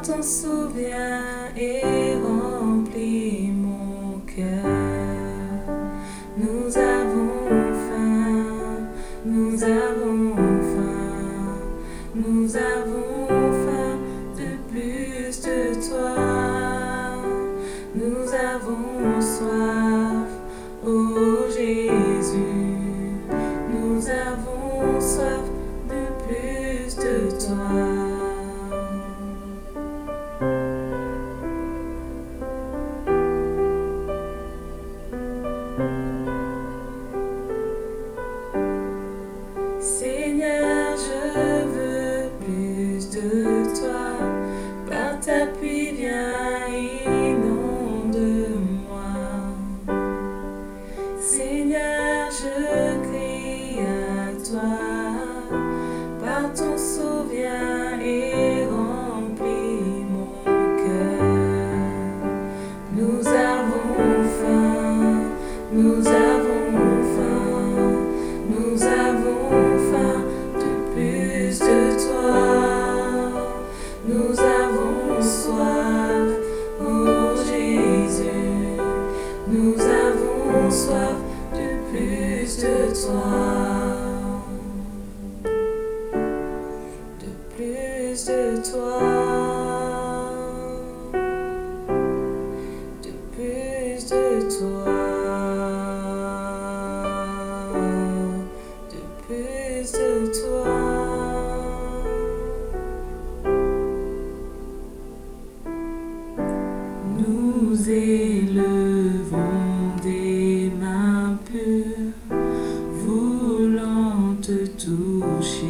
ton souvient et remplis mon cœur. Nous avons faim, nous avons faim, nous avons faim de plus de toi. Nous avons soif, ô Jésus, nous avons soif de plus de toi. Seigneur, je veux plus de toi, par ta pluie viens inonde-moi. Seigneur, je crie à toi, par ton sceau viens et remplis mon cœur. Nous avons faim, nous avons faim, nous avons faim de plus de toi. Nous avons soif, ô Jésus, nous avons soif de plus de toi. De plus de toi. De plus de toi. De plus de toi. Nous élevons des mains pures, voulant te toucher.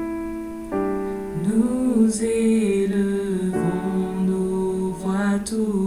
Nous élevons nos voix tout